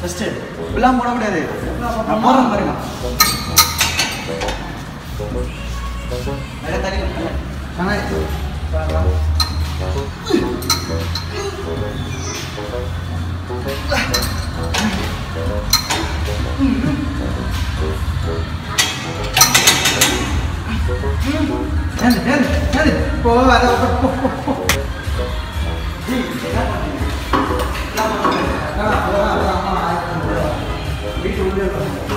First இப்பெல்லாம் போட முடியாது. நான் போடுறேன் பாருங்க. நிறைய தண்ணி போ வர வீட்டு உள்ளே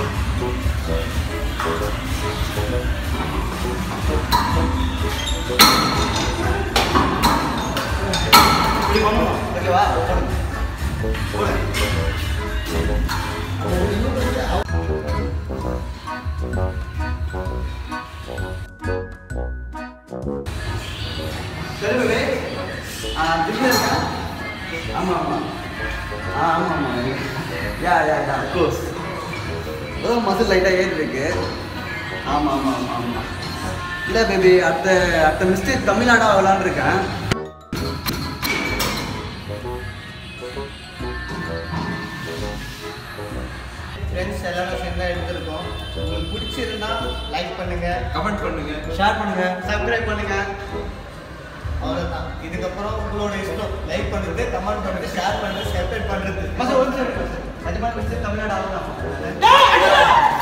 இப்படி பண்ணணும். ஓகேவா? சரி பேபி. திடீர்னு இருக்கா? ஆமாம் ஆமாம் ஆமாம் ஆமாம் யா கோர்ஸ் அதான் மசில் லைட்டாக ஏறிருக்கு. ஆமாம் ஆமாம் ஆமாம் ஆமாம் இல்லை பேபி, அடுத்த மிஸ்டேக் தமிழ்நாடா விளாண்டுருக்கேன். ஃப்ரெண்ட்ஸ் எல்லாரும் சேர்ந்தா எடுத்துருக்கோம். உங்களுக்கு பிடிச்சிருந்தா லைக் பண்ணுங்க, கமெண்ட் பண்ணுங்க, ஷேர் பண்ணுங்க, சப்ஸ்கிரைப் பண்ணுங்க. அவ்வளோதான். இதுக்கப்புறம் உங்களோட இஷ்டம். லைக் பண்ணுறது, கமெண்ட் பண்ணுறது, ஷேர் பண்ணுறது, சப்ஸ்கிரைப் பண்ணுறது. மசால் ஒரு நிமிஷம். தமிழ்நாடு ஆகலாம்.